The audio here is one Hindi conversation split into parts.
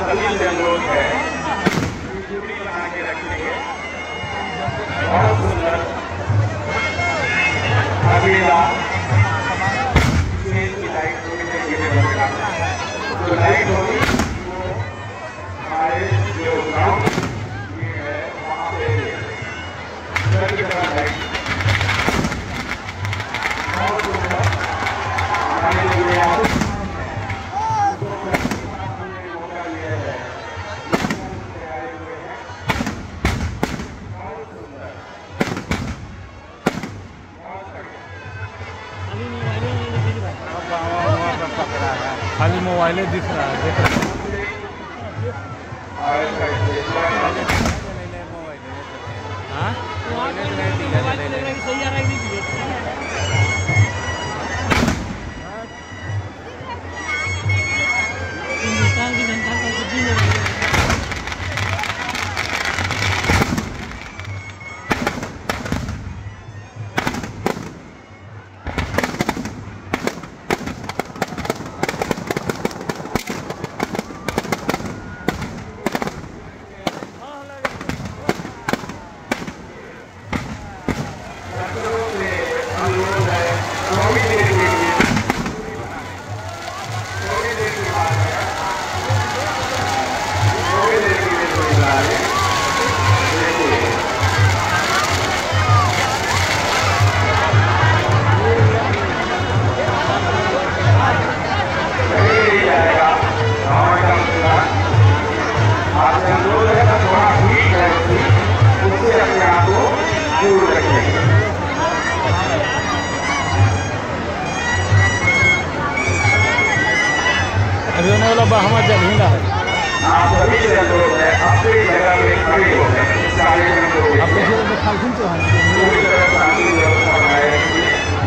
सभी से अनुरोध है जोड़ी बना के रखेंगे। बहुत सुंदर अगला स्टेज की लाइट जो लाइट होगी वो हमारे जो ग्राउंड ये है वहाँ पे इधर की तरफ लाइट बहुत सुंदर हमारे जो यहाँ खाली मोबाइल दिख रहा है, देख रहा हिंदुस्तान की जनता का कुछ नहीं है। अभी होने वाला हमारा जगह है। आप सभी से अनुरोध है अपनी जगह में खड़े हो गए। आप देखिए खालखिन तो पूरी तरह शांति व्यवस्था बनाए रखिए।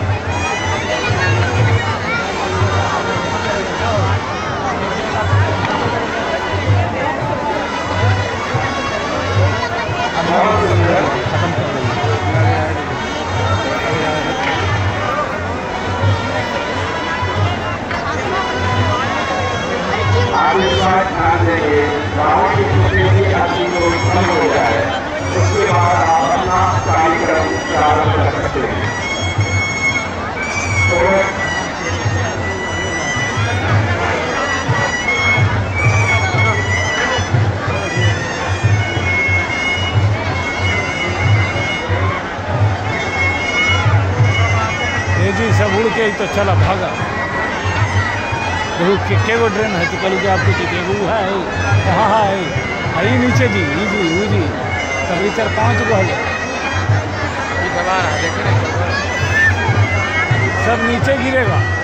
बहुत सुंदर खत्म कर देंगे। आप इस बात ध्यान देंगे गाँव की छोटी आदमी को कम हो जाए उसके बाद आप अपना कार्यक्रम प्रारंभ कर सकते हैं। जी सब उड़ के तो चला भागा। देखो के गो ट्रेन है तो कल के आपको वो है कहाँ है यही नीचे जी वो जी कभी 4-5 गो है सब नीचे गिरेगा।